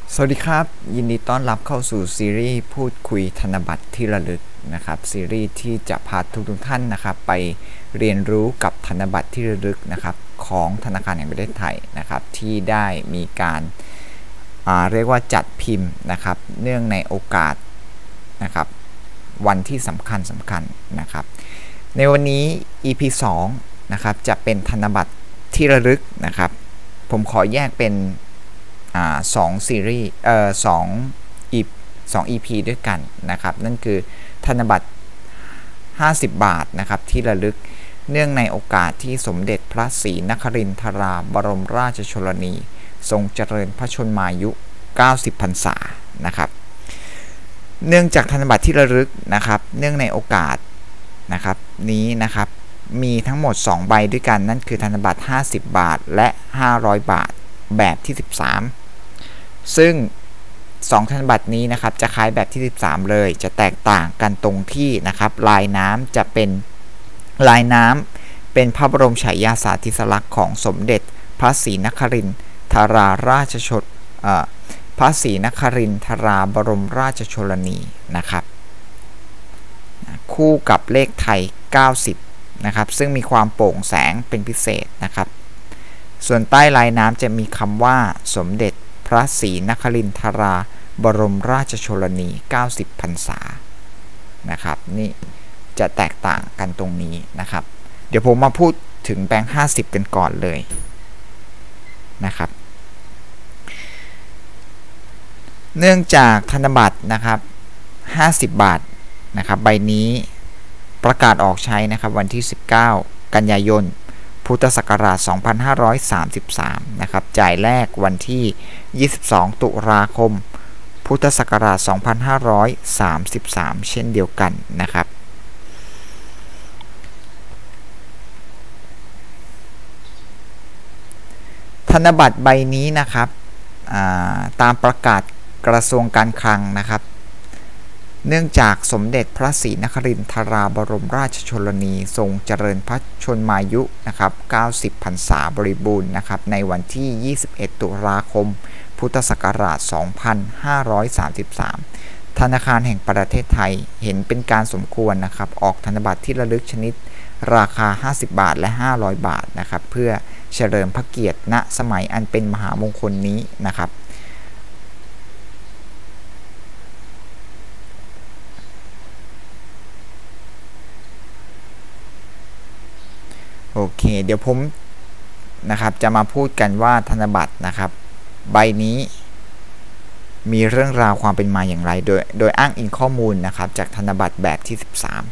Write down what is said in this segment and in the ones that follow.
สวัสดีครับยินดีต้อนรับเข้าสู่ซีรีส์พูดคุยธนบัตรที่ระลึกนะครับซีรีส์ที่จะพาทุกท่านนะครับไปเรียนรู้กับธนบัตรที่ระลึกนะครับของธนาคารแห่งประเทศไทยนะครับที่ได้มีการเรียกว่าจัดพิมพ์นะครับเนื่องในโอกาสนะครับวันที่สำคัญนะครับในวันนี้ EP 2นะครับจะเป็นธนบัตรที่ระลึกนะครับผมขอแยกเป็น2ซีรีส์2 EP ด้วยกันนะครับนั่นคือธนบัตร50 บาทนะครับที่ระลึกเนื่องในโอกาสที่สมเด็จพระศรีนครินทราบรมราชชนนีทรงเจริญพระชนมายุ90 พรรษานะครับเนื่องจากธนบัตรที่ระลึกนะครับเนื่องในโอกาสนะครับนี้นะครับมีทั้งหมด2ใบด้วยกันนั่นคือธนบัตร50 บาทและ500 บาทแบบที่13ซึ่ง2ธนบัตรนี้นะครับจะคล้ายแบบที่13เลยจะแตกต่างกันตรงที่นะครับลายน้ำจะเป็นลายน้ำเป็นพระบรมฉายาสาธิสลักษณ์ของสมเด็จพระศรีนครินทราราชชนพระศรีนครินทราบรมราชชนนีนะครับคู่กับเลขไทย90นะครับซึ่งมีความโปร่งแสงเป็นพิเศษนะครับส่วนใต้ลายน้ำจะมีคำว่าสมเด็จพระศรีนครินทราบรมราชชนนี90 พรรษานะครับนี่จะแตกต่างกันตรงนี้นะครับเดี๋ยวผมมาพูดถึงแบงค์50กันก่อนเลยนะครับเนื่องจากธนบัตรนะครับ50 บาทนะครับใบนี้ประกาศออกใช้นะครับวันที่19 กันยายนพุทธศักราช 2533 นะครับจ่ายแรกวันที่ 22 ตุลาคม พุทธศักราช 2533 เช่นเดียวกันนะครับธนบัตรใบนี้นะครับตามประกาศกระทรวงการคลังนะครับเนื่องจากสมเด็จพระศรีนครินทราบรมราชชนนีทรงเจริญพระชนมายุนะครับ90 พรรษาบริบูรณ์นะครับในวันที่ 21 ตุลาคม พุทธศักราช 2533 ธนาคารแห่งประเทศไทยเห็นเป็นการสมควรนะครับออกธนบัตรที่ระลึกชนิดราคา50 บาทและ500 บาทนะครับเพื่อเฉลิมพระเกียรติณสมัยอันเป็นมหามงคลนี้นะครับโอเคเดี๋ยวผมนะครับจะมาพูดกันว่าธนบัตรนะครับใบนี้มีเรื่องราวความเป็นมาอย่างไรโดยอ้างอิงข้อมูลนะครับจากธนบัตรแบบที่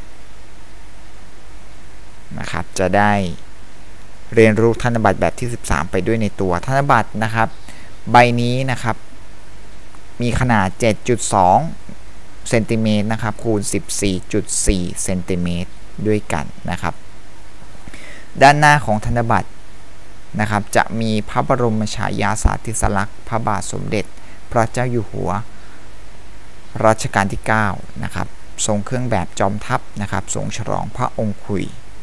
13นะครับจะได้เรียนรู้ธนบัตรแบบที่13ไปด้วยในตัวธนบัตรนะครับใบนี้นะครับมีขนาด 7.2 เซนติเมตรนะครับคูณ 14.4 เซนติเมตรด้วยกันนะครับด้านหน้าของธนบัตรนะครับจะมีพระบรมฉายาสาธิสลักษณ์พระบาทสมเด็จพระเจ้าอยู่หัวรัชกาลที่9นะครับทรงเครื่องแบบจอมทัพนะครับทรงฉลองพระองค์คุย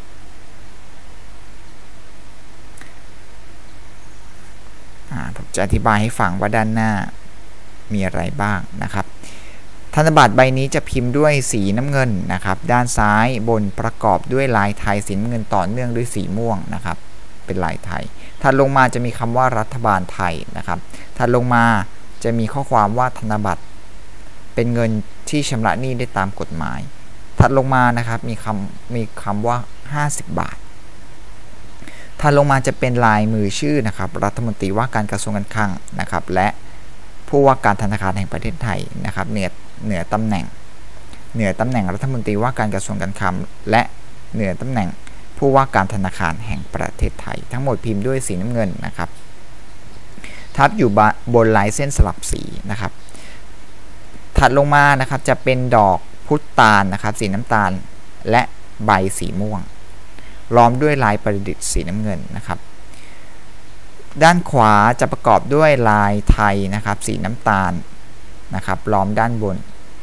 ผมจะอธิบายให้ฟังว่าด้านหน้ามีอะไรบ้างนะครับธนบัตรใบนี้จะพิมพ์ด้วยสีน้ำเงินนะครับด้านซ้ายบนประกอบด้วยลายไทยสีน้ำเงินต่อเนื่องด้วยสีม่วงนะครับเป็นลายไทยถัดลงมาจะมีคำว่ารัฐบาลไทยนะครับถัดลงมาจะมีข้อความว่าธนบัตรเป็นเงินที่ชำระหนี้ได้ตามกฎหมายถัดลงมานะครับมีคำว่า50 บาทถัดลงมาจะเป็นลายมือชื่อนะครับรัฐมนตรีว่าการกระทรวงการคลังนะครับและผู้ว่าการธนาคารแห่งประเทศไทยนะครับเหนือตำแหน่งรัฐมนตรีว่าการกระทรวงการคลังและเหนือตำแหน่งผู้ว่าการธนาคารแห่งประเทศไทยทั้งหมดพิมพ์ด้วยสีน้ำเงินนะครับทับอยู่บนลายเส้นสลับสีนะครับถัดลงมานะครับจะเป็นดอกพุตาลนะครับสีน้ำตาลและใบสีม่วงล้อมด้วยลายประดิษฐ์สีน้ำเงินนะครับด้านขวาจะประกอบด้วยลายไทยนะครับสีน้ำตาลนะครับล้อมด้านบน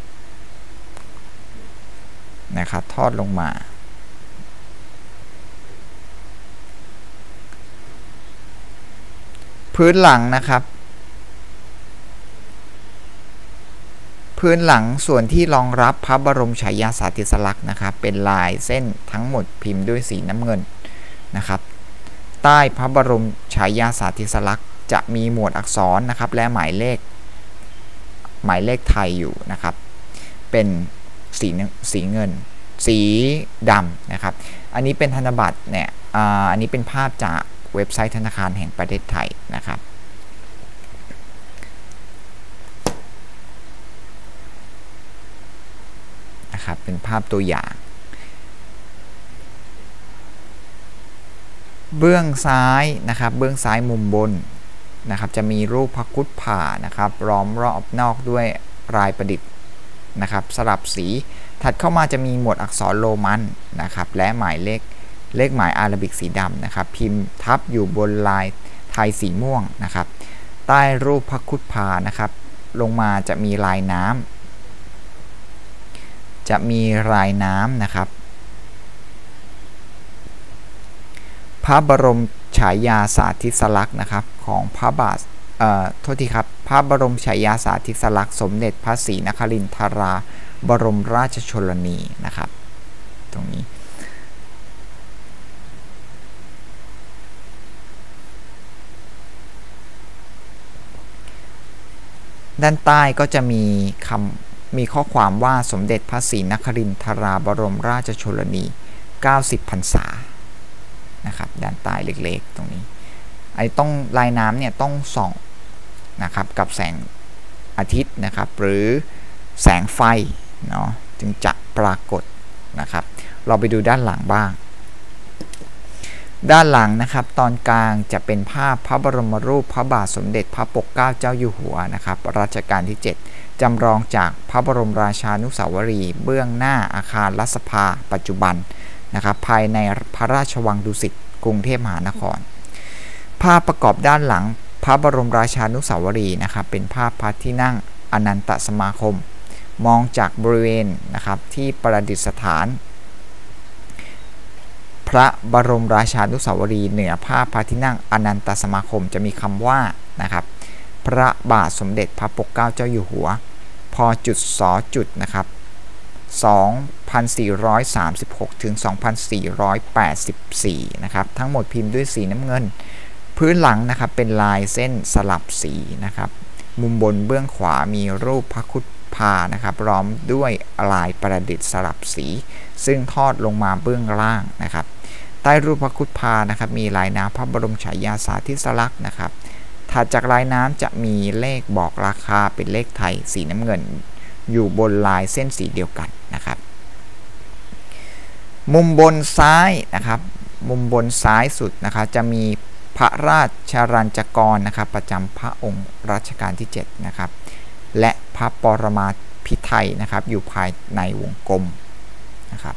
นะครับทอดลงมาพื้นหลังนะครับพื้นหลังส่วนที่รองรับพระบรมฉายาสาธิสลักษณ์นะครับเป็นลายเส้นทั้งหมดพิมพ์ด้วยสีน้ำเงินนะครับใต้พระบรมฉายาสาธิสลักษณ์จะมีหมวดอักษรนะครับและหมายเลขไทยอยู่นะครับเป็นสีเงินสีดำนะครับอันนี้เป็นธนบัตรเนี่ยอันนี้เป็นภาพจากเว็บไซต์ธนาคารแห่งประเทศไทยนะครับเป็นภาพตัวอย่างเบื้องซ้ายนะครับเบื้องซ้ายมุมบนนะครับจะมีรูปพระคุดผ่านะครับล้อมรอบนอกด้วยลายประดิษฐ์นะครับสลับสีถัดเข้ามาจะมีหมวดอักษรโรมันนะครับและหมายเลขหมายอาราบิกสีดำนะครับพิมพ์ทับอยู่บนลายไทยสีม่วงนะครับใต้รูปพระคุดผ่านะครับลงมาจะมีลายน้ำนะครับพระบรมฉายาสาธิสลักษณ์นะครับของพระบาทโทษทีครับพระบรมฉายาสาธิสลักษณ์สมเด็จพระศรีนครินทราบรมราชชนนีนะครับตรงนี้ด้านใต้ก็จะมีข้อความว่าสมเด็จพระศรีนครินทราบรมราชชนนี90 พรรษานะครับด้านใต้เล็กๆตรงนี้ไอ้ต้องลายน้ำเนี่ยต้องส่องนะครับกับแสงอาทิตย์นะครับหรือแสงไฟเนาะจึงจะปรากฏนะครับเราไปดูด้านหลังบ้างด้านหลังนะครับตอนกลางจะเป็นภาพพระบรมรูปพระบาทสมเด็จพระปกเกล้าเจ้าอยู่หัวนะครับรัชกาลที่ 7จำลองจากพระบรมราชานุสาวรีย์เบื้องหน้าอาคารรัฐสภาปัจจุบันนะครับภายในพระราชวังดุสิตกรุงเทพมหานครภาพประกอบด้านหลังพระบรมราชานุสาวรีย์นะครับเป็นภาพพระที่นั่งอนันตสมาคมมองจากบริเวณนะครับที่ประดิษฐานพระบรมราชานุสาวรีย์เหนือภาพพระที่นั่งอนันตสมาคมจะมีคำว่านะครับพระบาทสมเด็จพระปกเกล้าเจ้าอยู่หัวพจุดสจุดนะครับ2436 ถึง 2484นะครับทั้งหมดพิมพ์ด้วยสีน้ำเงินพื้นหลังนะครับเป็นลายเส้นสลับสีนะครับมุมบนเบื้องขวามีรูปพระคุดพานะครับล้อมด้วยลายประดิษฐ์สลับสีซึ่งทอดลงมาเบื้องล่างนะครับใต้รูปพระคุดพานะครับมีลายน้ำพระบรมฉายาสาธิสลักษณ์นะครับถัดจากลายน้ำจะมีเลขบอกราคาเป็นเลขไทยสีน้ำเงินอยู่บนลายเส้นสีเดียวกันนะครับมุมบนซ้ายนะครับมุมบนซ้ายสุดนะครับจะมีพระราชรัญจกรนะครับประจำพระองค์รัชกาลที่ 7นะครับและพระปรมาภิไธยนะครับอยู่ภายในวงกลมนะครับ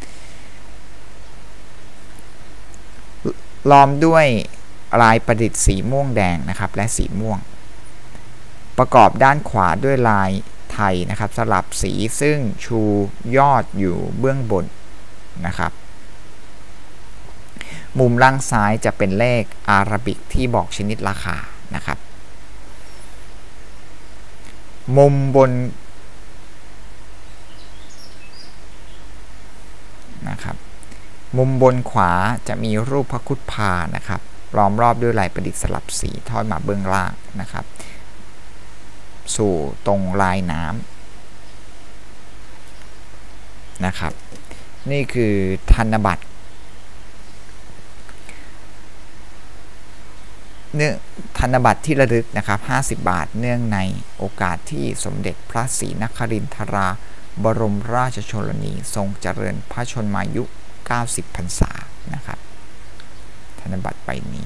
ล้อมด้วยลายประดิษฐ์สีม่วงแดงนะครับและสีม่วงประกอบด้านขวาด้วยลายไทยนะครับสลับสีซึ่งชูยอดอยู่เบื้องบนนะครับมุมล่างซ้ายจะเป็นเลขอาราบิกที่บอกชนิดราคานะครับมุมบนนะครับมุมบนขวาจะมีรูปพระคุดพานะครับล้อมรอบด้วยลายประดิษฐ์สลับสีทอดมาเบื้องล่างนะครับสู่ตรงลายน้ำนะครับนี่คือธนบัตรธนบัตรที่ระลึกนะครับ50 บาทเนื่องในโอกาสที่สมเด็จพระศรีนครินทราบรมราชชนนีทรงเจริญพระชนมายุ90 พรรษานะครับธนบัตรใบนี้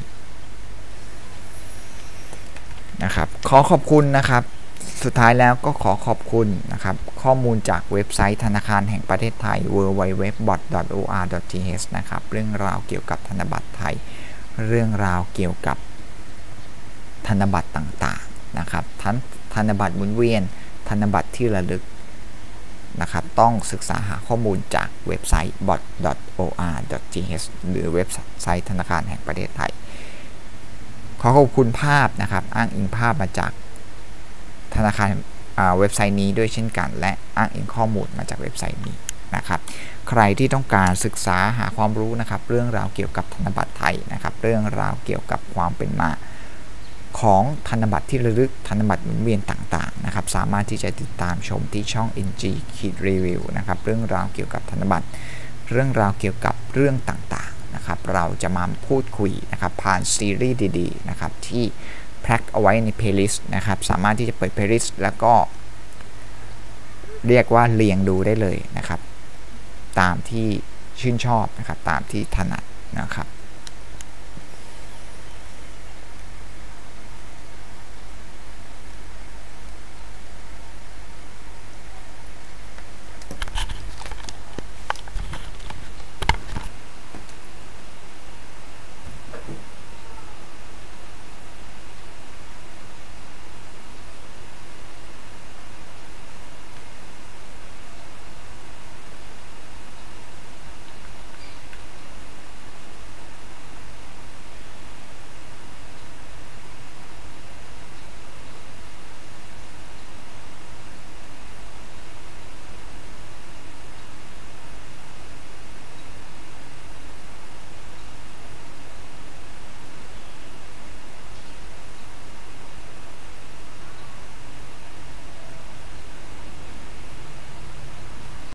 นะครับขอขอบคุณนะครับสุดท้ายแล้วก็ขอขอบคุณนะครับข้อมูลจากเว็บไซต์ธนาคารแห่งประเทศไทย www.bot.or.th นะครับเรื่องราวเกี่ยวกับธนบัตรไทยเรื่องราวเกี่ยวกับธนบัตรต่างๆนะครับทั้งธนบัตรหมุนเวียนธนบัตรที่ระลึกนะครับต้องศึกษาหาข้อมูลจากเว็บไซต์ bot.or.th หรือเว็บไซต์ธนาคารแห่งประเทศไทยขอขอบคุณภาพนะครับอ้างอิงภาพมาจากธนาคารเว็บไซต์นี้ด้วยเช่นกันและอ้างอิงข้อมูลมาจากเว็บไซต์นี้นะครับใครที่ต้องการศึกษาหาความรู้นะครับเรื่องราวเกี่ยวกับธนบัตรไทยนะครับเรื่องราวเกี่ยวกับความเป็นมาของธนบัตรที่ระลึกธนบัตรหมุนเวียนต่างๆนะครับสามารถที่จะติดตามชมที่ช่อง NG Review นะครับเรื่องราวเกี่ยวกับธนบัตรเรื่องราวเกี่ยวกับเรื่องต่างๆนะครับเราจะมาพูดคุยนะครับผ่านซีรีส์ดีๆนะครับที่แพ็คเอาไว้ใน playlist นะครับสามารถที่จะเปิด playlist แล้วก็เรียกว่าเรียงดูได้เลยนะครับตามที่ชื่นชอบนะครับตามที่ถนัดนะครับ